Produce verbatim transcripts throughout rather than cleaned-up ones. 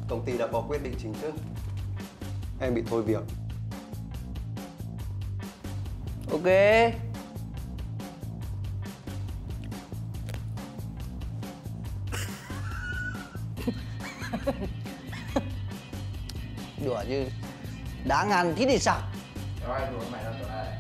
Công ty đã có quyết định chính thức. Em bị thôi việc. Ok. Đùa chứ. Đã ngàn thích thì sao? Rồi, đùa mày đâu chỗ này.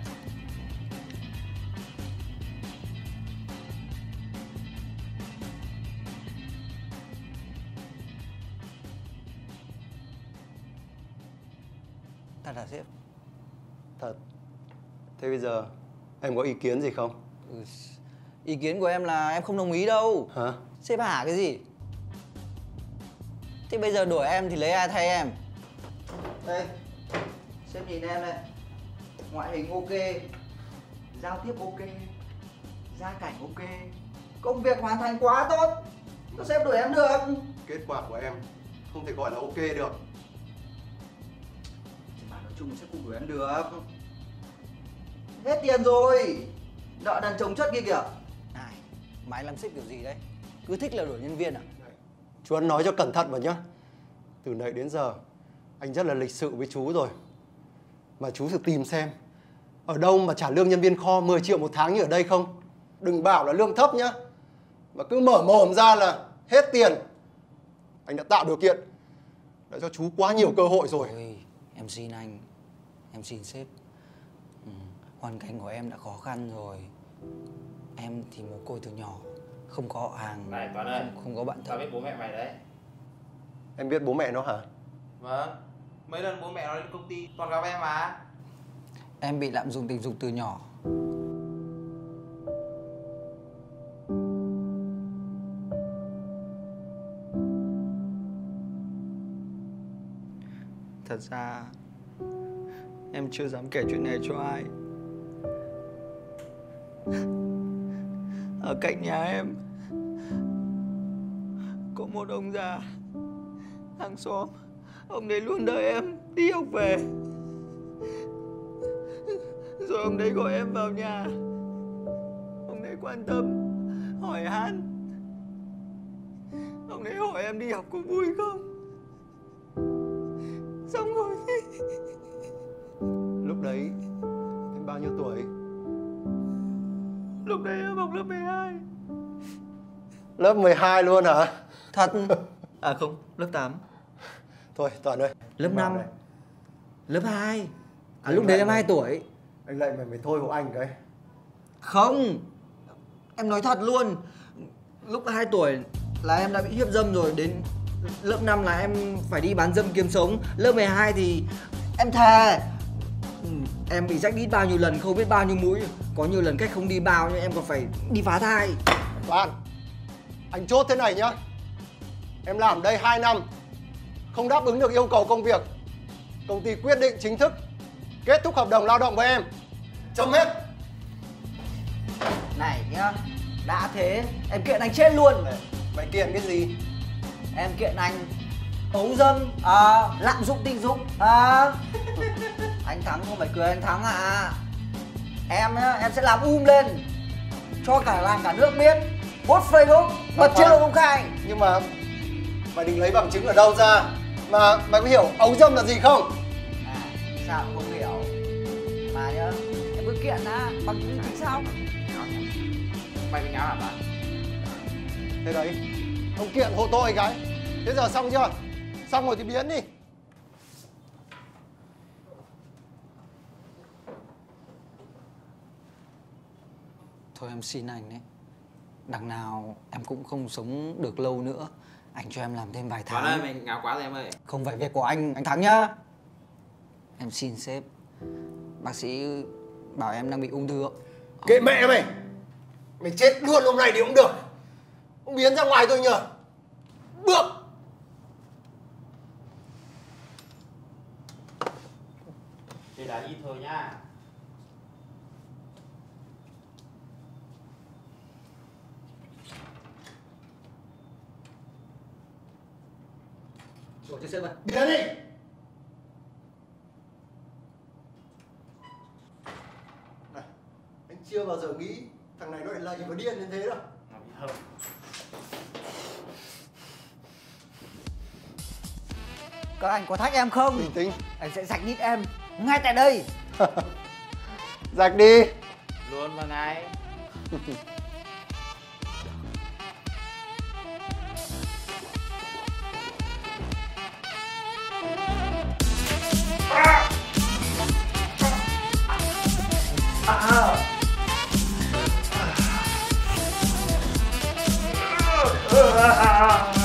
Thật hả sếp? Thật. Thế bây giờ em có ý kiến gì không? Ừ. Ý kiến của em là em không đồng ý đâu. Hả? Sếp hả cái gì? Thế bây giờ đuổi em thì lấy ai thay em? Đây, sếp nhìn em đây. Ngoại hình ok, giao tiếp ok, gia cảnh ok, công việc hoàn thành quá tốt. Sao sếp đuổi em được? Kết quả của em không thể gọi là ok được. Thì mà nói chung sếp không đuổi em được. Hết tiền rồi, nợ đàn chồng chất kia kìa. Này, mà anh làm sếp kiểu gì đấy? Cứ thích là đuổi nhân viên à? Chú ăn nói cho cẩn thận vào nhá. Từ nãy đến giờ anh rất là lịch sự với chú rồi. Mà chú thử tìm xem ở đâu mà trả lương nhân viên kho mười triệu một tháng như ở đây không. Đừng bảo là lương thấp nhá. Mà cứ mở mồm ra là hết tiền. Anh đã tạo điều kiện đã cho chú quá nhiều cơ hội rồi. Ôi, em xin anh, em xin sếp. Ừ, hoàn cảnh của em đã khó khăn rồi. Em thì mồ côi từ nhỏ, không có họ hàng, Này Toàn ơi, không, không có bạn tao thân. biết bố mẹ mày đấy. Em biết bố mẹ nó hả? Vâng, mấy lần bố mẹ nó đến công ty Toàn gặp em mà. Em bị lạm dụng tình dục từ nhỏ. Thật ra em chưa dám kể chuyện này cho ai. Ở cạnh nhà em có một ông già hàng xóm. Ông đấy luôn đợi em đi học về. Rồi ông đấy gọi em vào nhà. Ông đấy quan tâm, hỏi han. Ông đấy hỏi em đi học có vui không. Xong rồi thì... Lúc đấy em bao nhiêu tuổi? Lúc đấy em học lớp mười hai. Lớp mười hai luôn hả? Thật? À không, lớp tám. Thôi Toàn ơi, Lớp vào năm. đây. Lớp hai. À Anh lúc đấy lại em mày- hai tuổi. Anh lại mày mày thôi hộ anh cái. Không, em nói thật luôn. Lúc hai tuổi là em đã bị hiếp dâm rồi. Đến lớp năm là em phải đi bán dâm kiếm sống. Lớp mười hai thì em thề. Ừ, em bị rách đít bao nhiêu lần không biết bao nhiêu mũi. Có nhiều lần cách không đi bao nhưng em còn phải đi phá thai. Toàn, anh chốt thế này nhá. Em làm đây hai năm, không đáp ứng được yêu cầu công việc. Công ty quyết định chính thức kết thúc hợp đồng lao động với em. Chấm hết. Này nhá, đã thế em kiện anh chết luôn. Mày kiện cái gì? Em kiện anh ấu dâm, à, lạm dụng tình dục. À. Anh thắng không phải cười anh thắng à. Em nhá, em sẽ làm um lên cho cả làng cả nước biết. Post Facebook, bật trên lộ công khai. Nhưng mà mày định lấy bằng chứng ở đâu ra? Mà mày có hiểu ấu dâm là gì không? À, sao không hiểu. Mà nhá, em cứ kiện á, bằng chứng chính sao? Mày bị ngáo hả bạn? Thế đấy, ông kiện hộ tôi cái. Thế giờ xong chưa? Xong rồi thì biến đi. Thôi em xin anh đấy. Đằng nào em cũng không sống được lâu nữa. Anh cho em làm thêm vài tháng. Toàn ơi, mày ngáo quá rồi em ơi. Không phải việc của anh, anh thắng nhá. Em xin sếp. Bác sĩ bảo em đang bị ung thư. Kệ mẹ mày. Mày chết luôn hôm nay thì cũng được. Ông biến ra ngoài thôi nhờ. Bước. Thì là ít thôi nhá. Rồi cho sếp ơi. Biến đi. Này, anh chưa bao giờ nghĩ thằng này nó lại lầy và điên đến thế đâu. Nó bị hầm. các anh có thách em không? Bình tĩnh. Anh sẽ rạch nít em ngay tại đây. Rạch đi. Luôn vào ngay. À.